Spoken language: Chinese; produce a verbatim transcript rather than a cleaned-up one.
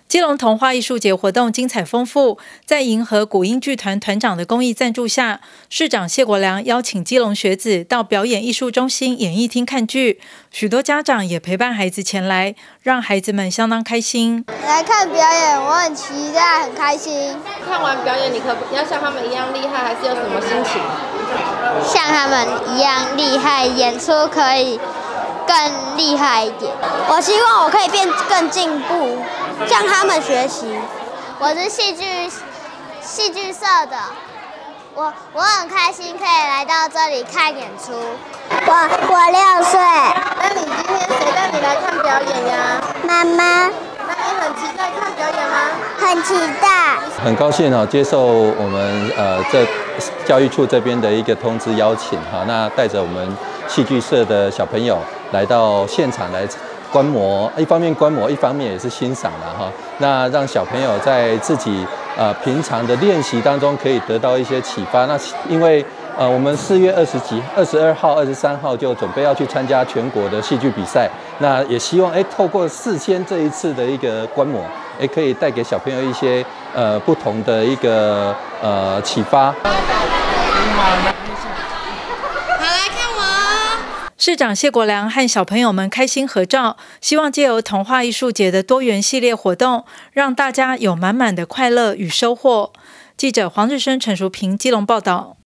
基隆童话艺术节活动精彩丰富，在银河古音剧团团长的公益赞助下，市长谢国良邀请基隆学子到表演艺术中心演艺厅看剧，许多家长也陪伴孩子前来，让孩子们相当开心。 来看表演，我很期待，很开心。 看完表演，你可你要像他们一样厉害，还是有什么心情？ 像他们一样厉害，演出可以更厉害一点。我希望我可以变更进步，向他们学习。我是戏剧戏剧社的，我我很开心可以来到这里看演出。我我六岁。 那你今天谁带你来看表演呀？ 妈妈。 那你很期待看表演吗？ 很期待。 很高兴哦，接受我们呃这教育处这边的一个通知邀请哈，那带着我们戏剧社的小朋友来到现场来观摩，一方面观摩，一方面也是欣赏了哈。那让小朋友在自己呃平常的练习当中可以得到一些启发。那因为呃我们四月二十几、二十二号、二十三号就准备要去参加全国的戏剧比赛，那也希望哎透过事先这一次的一个观摩，也可以带给小朋友一些呃不同的一个呃启发。 市长谢国良和小朋友们开心合照，希望借由童话艺术节的多元系列活动，让大家有满满的快乐与收获。记者黄日升、陈淑平基隆报道。